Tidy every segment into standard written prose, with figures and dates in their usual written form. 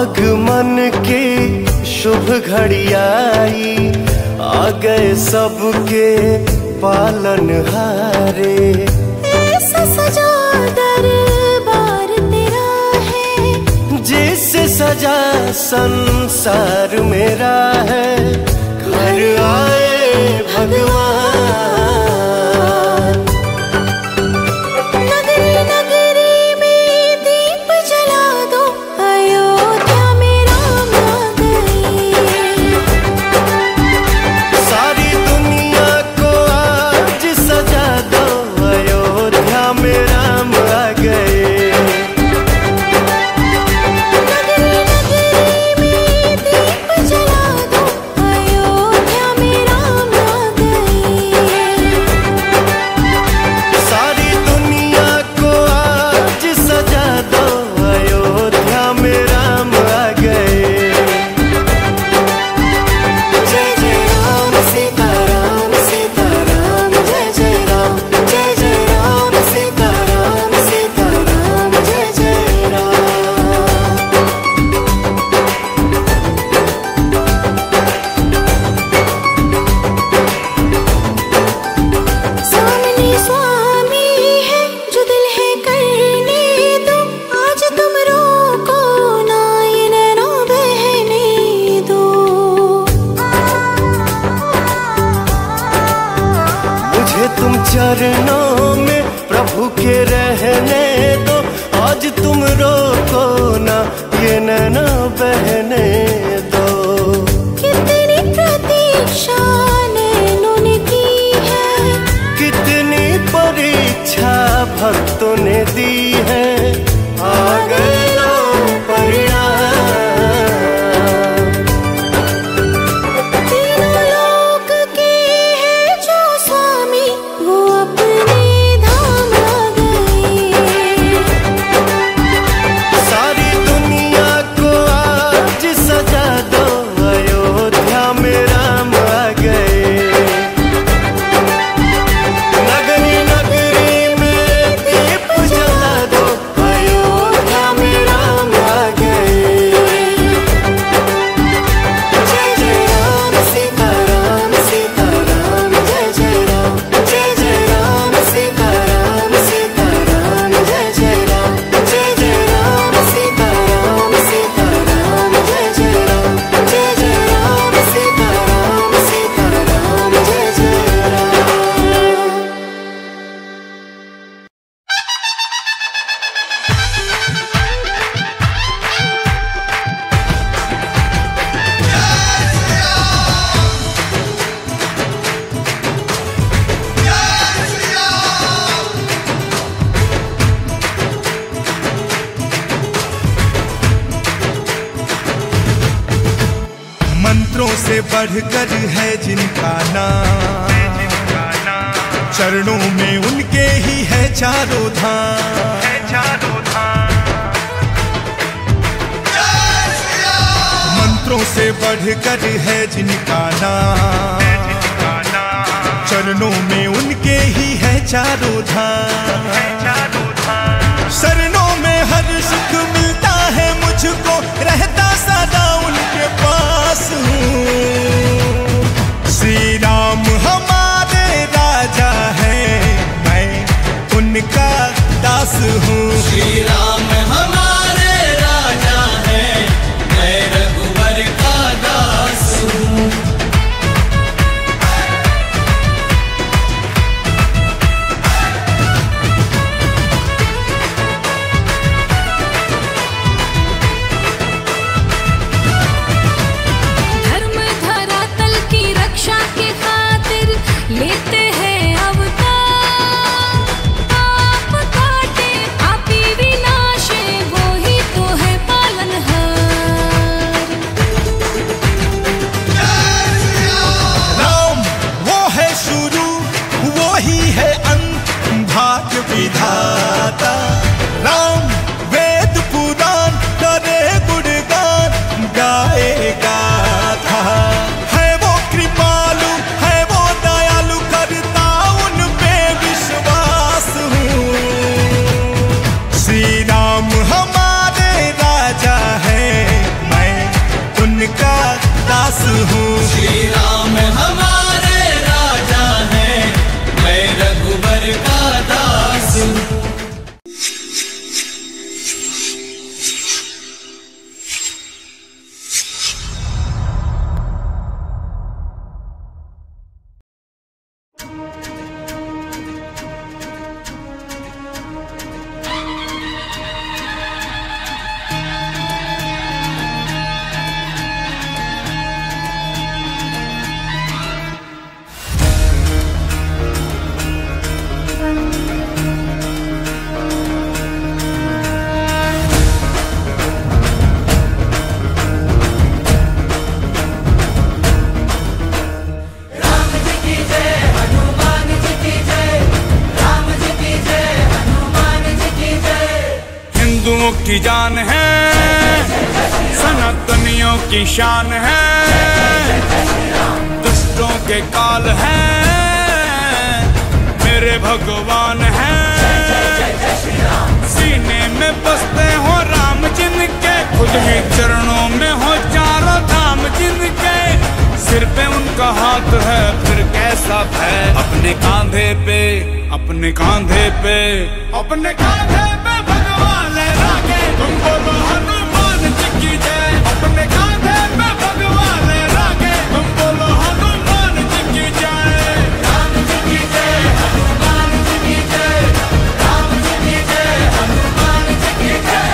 आगमन की शुभ घड़ी आई, आ गए सबके पालनहारे। ऐसा सजा दरबार तेरा है, जिससे सजा संसार मेरा है। घर आए भगवान, नगरी नगरी में दीप जला दो, अयोध्या में राम आ गए। सारी दुनिया को आज सजा दो, अयोध्या में राम आ गए। नगरी नगरी में दीप जला दो, अयोध्या में राम आ गए। सारी दुनिया को आज सजा दो, अयोध्या में राम आ गए। जय जय राम सीता राम सीता राम, जय जय राम, जय जय राम सीता राम सीता राम, जय जय राम। सामने स्वामी है जो दिल है करने दो, आज तुम रोको ना ये नैना बहने दो। मुझे तुम चरणों में प्रभु के रहने दो, आज तुम रोको ना ये नैना बहने दो। कितनी प्रतीक्षा नैनों ने की है, कितनी परीक्षा भक्तों ने दी है। आ गए लो परिणाम, तीनों लोक के हैं जो स्वामी, वो अपने धाम आ गए। सारी दुनिया को आज सजा दो, अयोध्या में राम आ गए। नगरी नगरी में दीप जला दो, अयोध्या में राम आ गए। जय जय राम सीता राम सीता राम, जय जय राम, जय जय राम सीता राम सीता राम, जय जय राम, जय जय राम सीता राम सीता राम, जय जय राम, जय जय राम सीता राम सीता राम, जय जय राम। मंत्रों से बढ़कर है जिनका नाम, चरणों में उनके ही है चारों धाम। मंत्रों से बढ़कर है जिनका नाम, चरणों में उनके ही है चारों धाम। शरणों में हर सुख मिलता है मुझको, रहता सदा उनके पास हूँ। श्री राम हमारे राजा हैं, मैं उनका दास हूँ। श्री राम हमारे राजा हैं, मैं रघुवर का दास हूँ। धर्म धरातल की रक्षा के खातिर लेते हैं अवतार, पाप काटे पापी विनाश श्री राम हमारे राजा हैं, मैं रघुवर का दास हूँ। की जान है, सनातनियों की शान है, दुष्टों के काल है, मेरे भगवान है। सीने में बसते हो राम जिनके, खुद ही चरणों में हो चारों धाम जिनके, सिर पे उनका हाथ है फिर कैसा भय। अपने कांधे पे, अपने कांधे पे, अपने कांधे पे भगवान रागे, तुम बोलो हनुमान जी की जय। अपने कांधे पे भगवान रागे, तुम बोलो हनुमान जी की जय। राम जी की जय, हनुमान जी की जय, राम जी की जय, हनुमान जी की जय।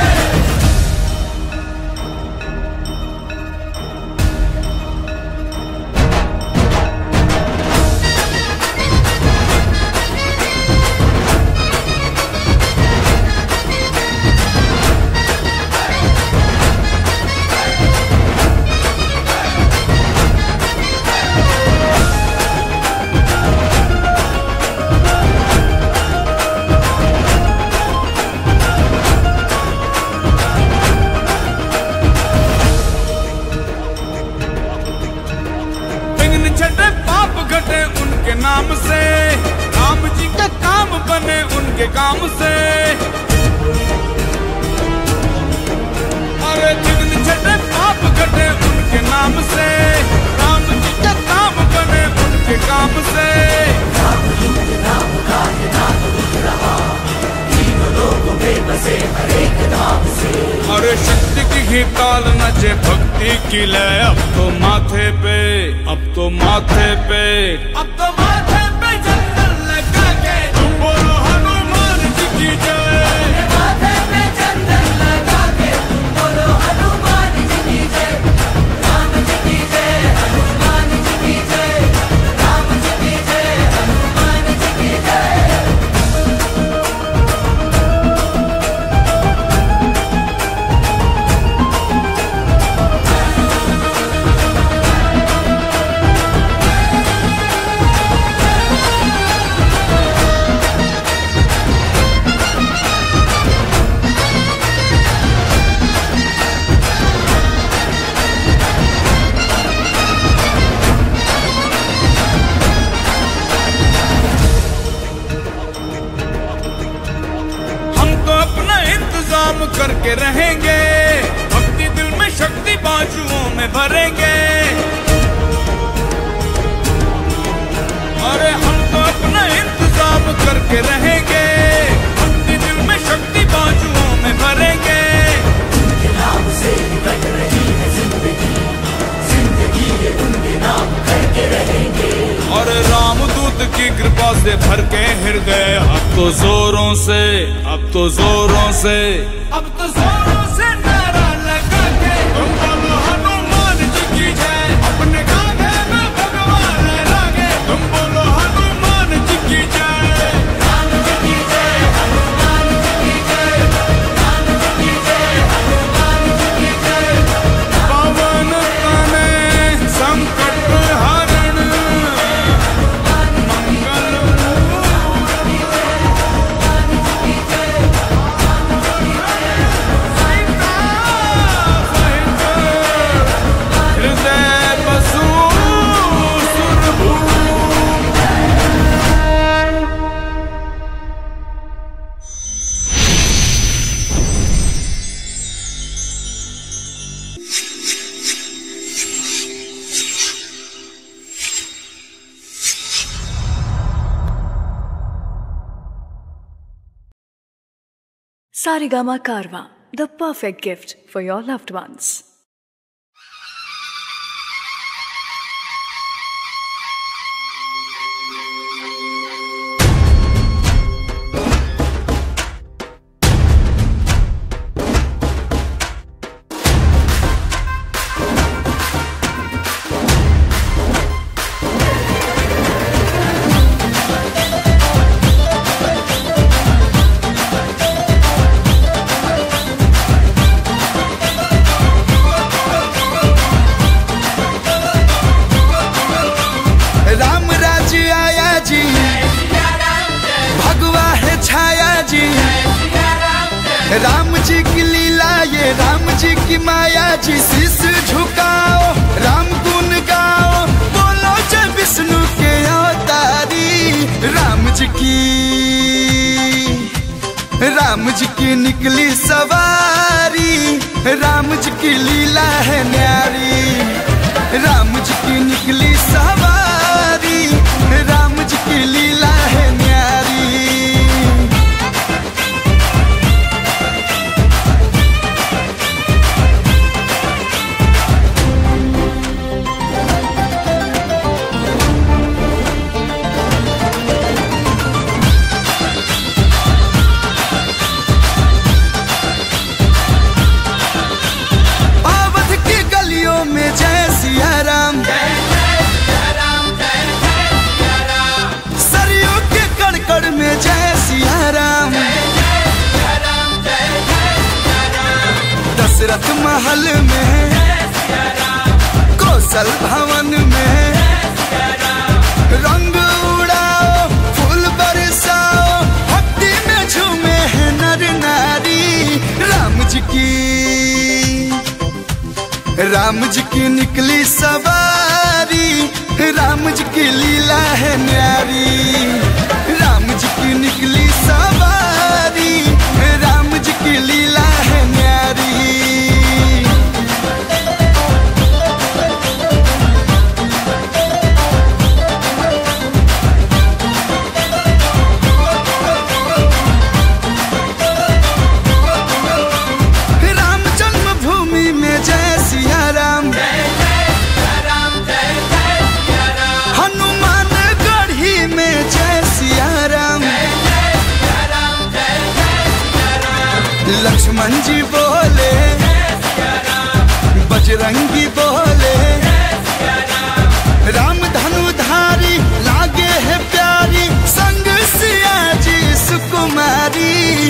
उनके नाम से राम जी का काम बने, उनके काम से। अरे जिन छठे पाप घटे उनके नाम से, राम जी का काम बने, उनके काम से। अरे शक्ति की ही ताल नचे भक्ति की लय, अब तो माथे पे, अब तो माथे पे, अब तो माथे पे चंदन लगा के, तुम बोलो हनुमान जी की जय। माथे पे चंदन लगा के, तुम बोलो हनुमान जी की जय। राम जी की जय, हनुमान जी की जय, राम जी की जय, हनुमान जी की जय। करके रहेंगे, भक्ति दिल में शक्ति बाजुओं में भरेंगे। अरे हम तो अपना इंतजाम करके रहेंगे, भक्ति दिल में शक्ति बाजुओं में भरेंगे। उनके नाम से कट रही है जिंदगी, जिंदगी ये उनके नाम करके रहेंगे। और रामदूत की कृपा से भर के हृदय, अब तो जोरों से, अब तो जोरों से, अब तो जोरों से नारा लगा के, तुम बोलो हनुमान जी की जय। अपने कांधे में भगवान रागे, तुम बोलो हनुमान जी की जय। राम जी की जय, हनुमान जी की जय, राम जी की जय, हनुमान जी की जय। पवन तनय संकट हरण, मंगल Saregama Karwa, the perfect gift for your loved ones. Ram ji की लीला ये राम जी की माया जी, शीश झुकाओ राम गुण गाओ, बोलो जय विष्णु के अवतारी। राम जी की निकली सवारी, राम जी की लीला है न्यारी। राम जी की निकली सवारी, राम जी की लीला है न्यारी। दशरथ महल में, कौशल भवन में, रंग उड़ाओ फूल बरसाओ, भक्ति में झूमे हैं नर नारी। राम जी की निकली सवारी, राम जी की लीला है न्यारी। राम जी की निकली सवारी, राम जी की लीला है न्यारी। राम जन्मभूमि में जय सिया राम, हनुमान गढ़ी में जय सिया राम। लक्ष्मण जी बोले, बजरंगी बोले, राम धनुधारी लागे है प्यारी, संग सिया जी सुकुमारी।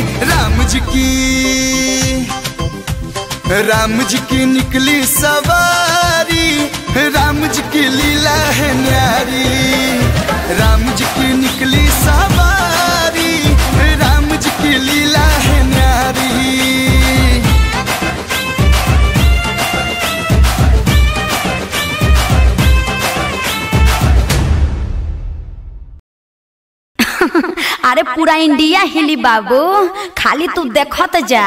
राम जी की निकली सवारी, राम जी की लीला है न्यारी। राम जी की निकली सवारी, राम जी की लीला है न्यारी। अरे पूरा इंडिया हिली बाबू, खाली तू देखत जा।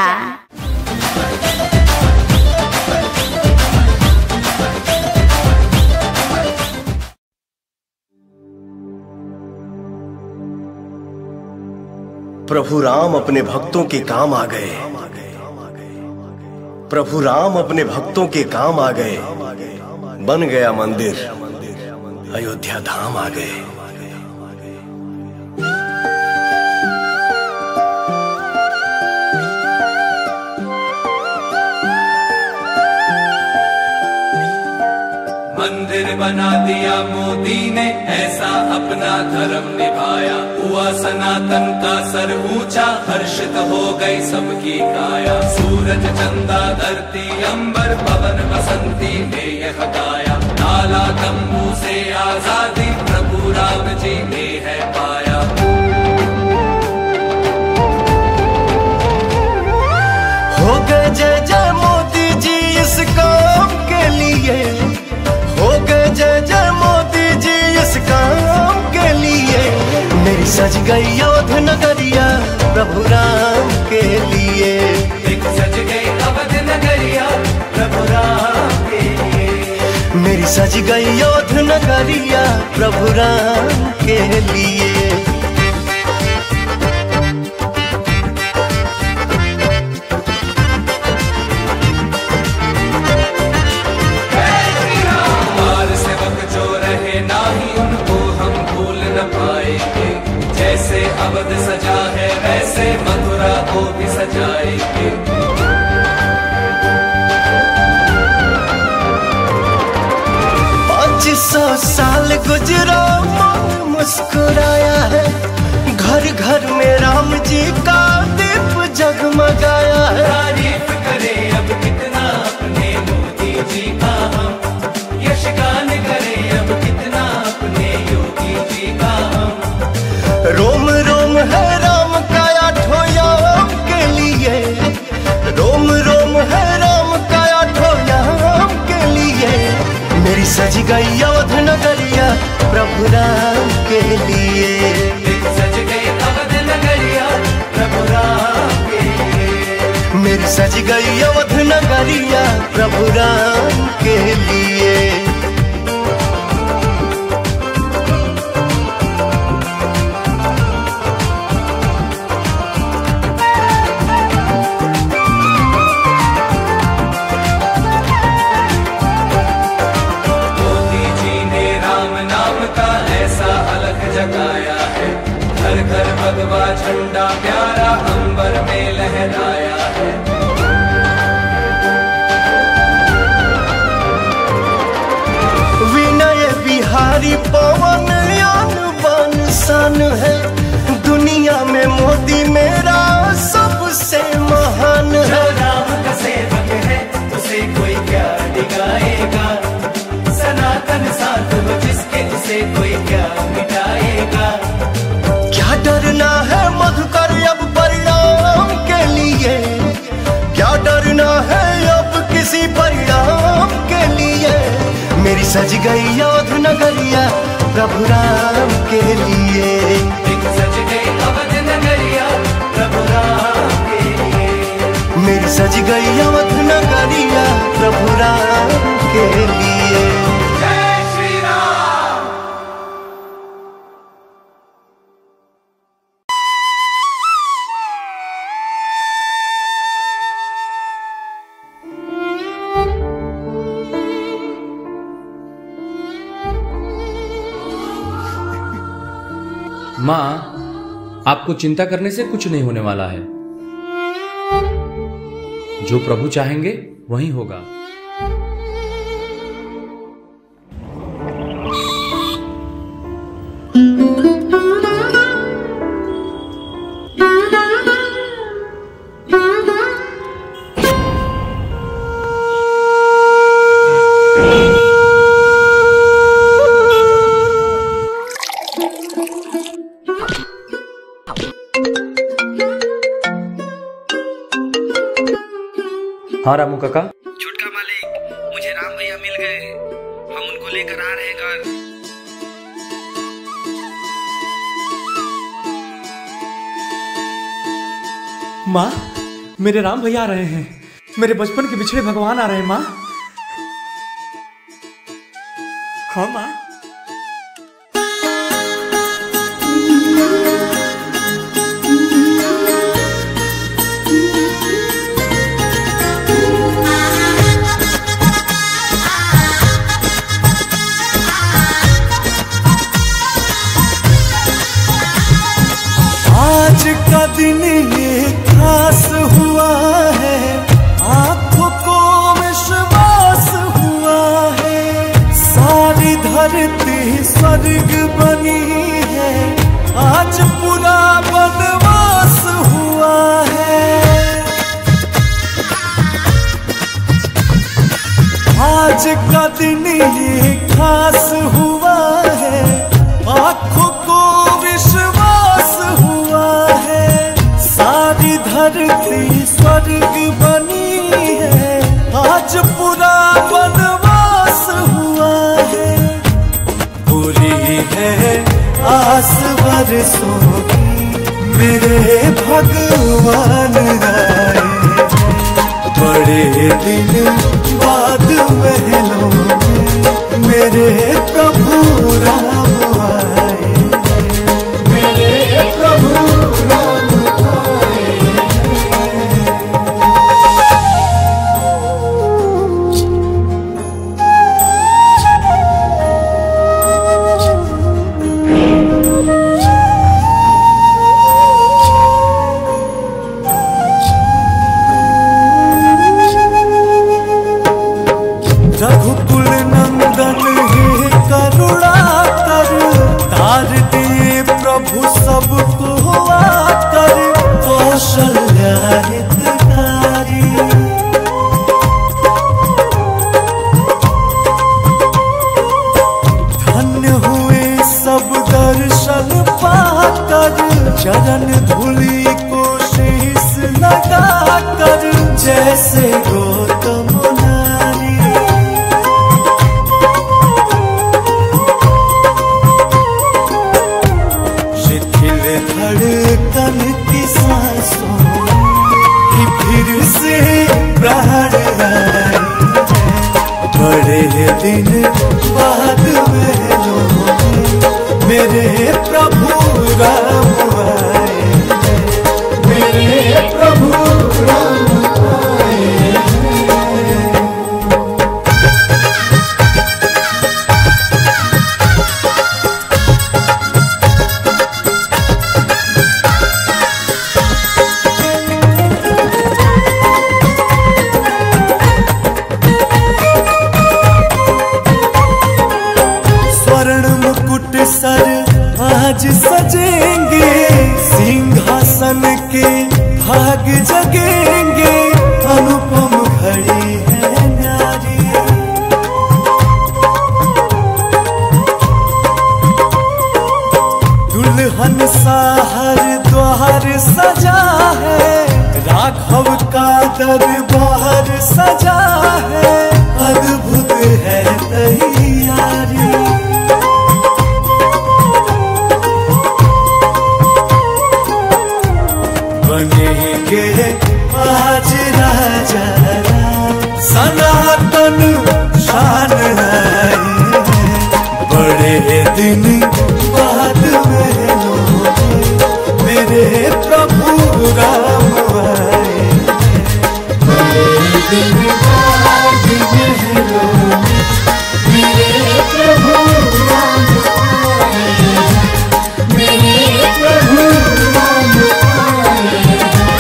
प्रभु राम अपने भक्तों के काम आ गए, प्रभु राम अपने भक्तों के काम आ गए। बन गया मंदिर, अयोध्या धाम आ गए। मंदिर बना दिया मोदी ने, ऐसा अपना धर्म निभाया। हुआ सनातन का सर ऊंचा, हर्षित हो गई सबकी काया। सूरज चंदा धरती अंबर, पवन बसंती ने यह गाया। काला तंबू से आजादी प्रभु राम जी ने है पाया। हो गए जय जय मोदी जी इस काम के लिए, हो गए जय जय मोदी जी इस काम के लिए। मेरी सज गई योध नगरिया प्रभु राम के लिए। एक सज गई अवध नगरिया प्रभु राम के लिए। मेरी सज गई योध नगरिया प्रभु राम के लिए। सौ साल गुजरा मुस्कुराया है, घर घर में राम जी का दीप जगमगाया है। तारीफ करे अब कितना अपने मोदी जी का हम, यशगान करे अब कितना अपने योगी जी का हम। रोम रोम है राम का आठों याम के लिए, रोम रोम है राम का आठों याम के लिए। मेरी सज गई अवध नगरिया प्रभु राम के लिए, सज गई अवध नगरिया प्रभु राम के लिए। मेरी सज गई अवध नगरिया प्रभु राम के लिए। जगाया है, घर घर भगवा झंडा प्यारा अंबर में लहराया है। विनय बिहारी पवन यान बन सन है, दुनिया में मोदी मेरा सबसे महान है। जो राम का सेवक है उसे कोई क्या डिगाएगा, सनातन साथ हो जिसके उसे कोई क्या मिटाएगा। क्या डरना है मधुकर अब परिणाम के लिए, क्या डरना है अब किसी परिणाम के लिए। मेरी सज गई अवध नगरिया प्रभु राम के लिए, सज गई अवध नगरिया प्रभु राम के लिए। मेरी सज गई अवध नगरिया प्रभु राम के लिए। माँ, आपको चिंता करने से कुछ नहीं होने वाला है। जो प्रभु चाहेंगे वही होगा। हाँ रामू काका। छोटका मालिक, मुझे राम भैया मिल गए, हम उनको लेकर आ रहे हैं घर। माँ, मेरे राम भैया आ रहे हैं, मेरे बचपन के बिछड़े भगवान आ रहे हैं माँ। हाँ माँ। आज का दिन ये खास हुआ है, आंखों को विश्वास हुआ है। सारी धरती स्वर्ग बनी है, आज पूरा वनवास हुआ है। आज का दिन ये खास हुआ है, आंखों को विश्वास हुआ है। सारी धरती स्वर्ग बनी है, आज पूरा वनवास हुआ है। पूरी है आस बरसों की, मेरे भगवान आए। बड़े दिन बाद महलों में मेरे प्रभु राम आए, मेरे प्रभु राम आए। से गौतम नारी। शिथिल धड़कन की सांसों की फिर से प्राण आई। बड़े दिन बाद मेरे प्रभु राम आए, मेरे प्रभु राम आए। सर आज सजेंगे, सिंहासन के भाग जगेंगे। अनुपम घड़ी है न्यारी। दुल्हन सा हर द्वार सजा है, राघव का दरबार सजा है। अद्भुत है तैयारी। बनेंगे आज राजा सनातन शान आई। बड़े दिन बाद मेरे प्रभु राम आए। बड़े दिन बाद मेरे प्रभु राम आए, मेरे प्रभु राम आए।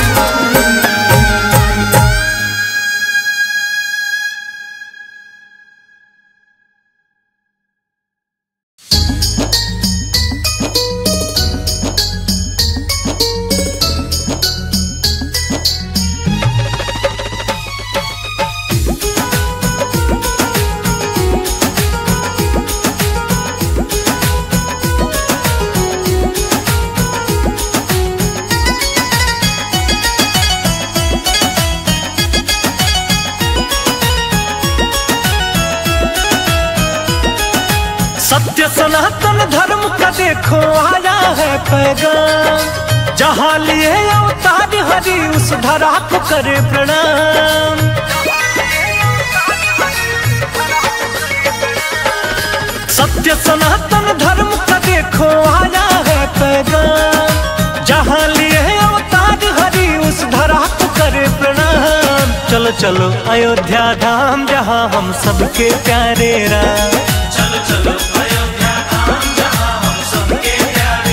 सत्य सनातन धर्म का देखो आया है पैगाम। जहाँ लिए अवतार हरि उस धरा को करे प्रणाम। सत्य सनातन धर्म का देखो आया है पैगाम। जहाँ लिए अवतार हरि उस धरा को करे प्रणाम। चलो चलो अयोध्या धाम जहाँ हम सबके प्यारे राम। चलो चलो अयोध्या धाम जहाँ हम सबके प्यारे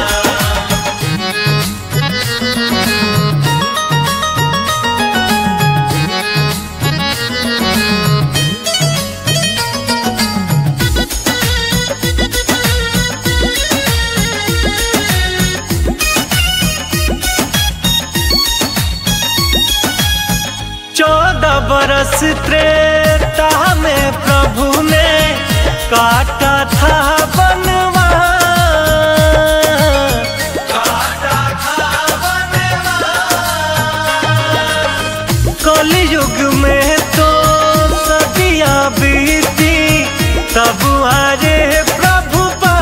बरस त्रेता में प्रभु ने काटा था बनवा। कलयुग में तो सदियां बीती तब आए प्रभु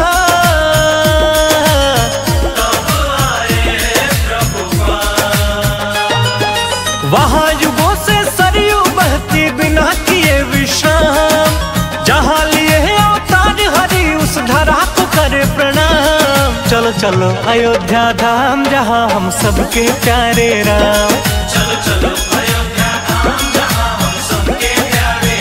वहाँ युगों से सरयू बहती बिना किए विश्राम। जहाँ लिए अवतार हरि उस धरा को करे प्रणाम। चलो चलो अयोध्या धाम जहाँ हम सबके प्यारे राम। चलो चलो अयोध्या धाम जहाँ हम सबके प्यारे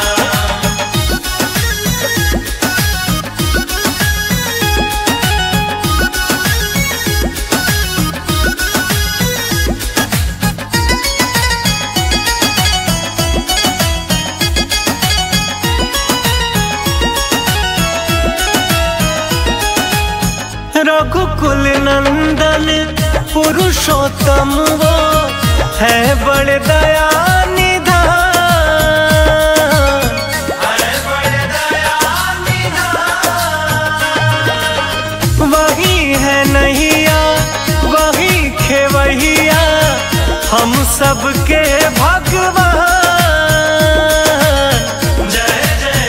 रघुकुल नंदन पुरुषोत्तम वो है बड़े दया निधान। वही है नैया वही खेवैया हम सबके भगवान। भगवान। जय जय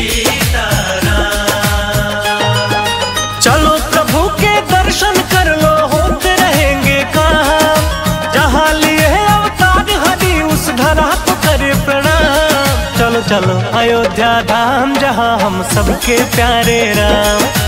सीताराम। चलो प्रभु के दर्शन कर लो, होते रहेंगे काम। जहाँ लिए अवतार हरि उस धरा को करे प्रणाम। चलो चलो अयोध्या धाम, जहाँ हम सबके प्यारे राम।